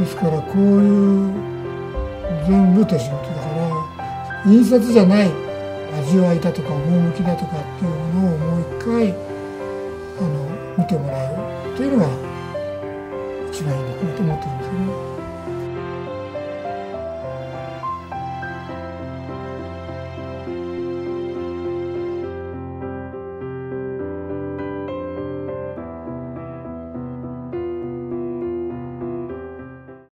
ですからこういう全部手仕事だから印刷じゃない味わいだとか趣だとかっていうものをもう一回見てもらうっていうのが一番いいのかなと思ってるんですよね。